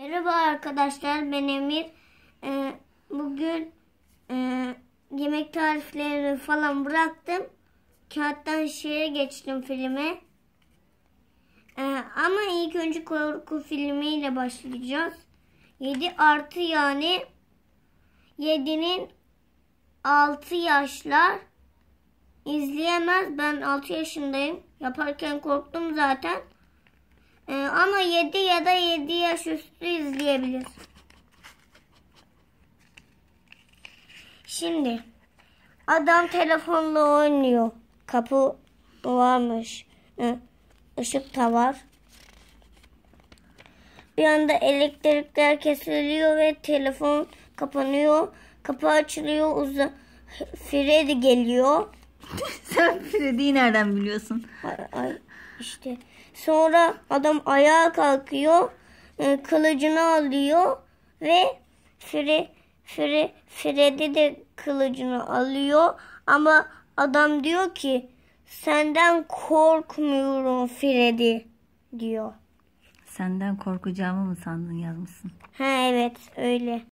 Merhaba arkadaşlar, ben Emir. Bugün yemek tariflerini falan bıraktım. Kağıttan şeye geçtim, filme. Ama ilk önce korku filmiyle başlayacağız. 7+, yani 7'nin 6 yaşlar izleyemez. Ben 6 yaşındayım. Yaparken korktum zaten. Ama 7 ya da 7 yaş üstü izleyebilir. Şimdi adam telefonla oynuyor. Kapı varmış. Işık da var. Bir anda elektrikler kesiliyor ve telefon kapanıyor. Kapı açılıyor. Freddy geliyor. Sen Freddy'yi nereden biliyorsun? İşte. Sonra adam ayağa kalkıyor. Kılıcını alıyor ve Freddy de kılıcını alıyor. Ama adam diyor ki, senden korkmuyorum Freddy diyor. Senden korkacağımı mı sandın yazmışsın? Ha, evet öyle.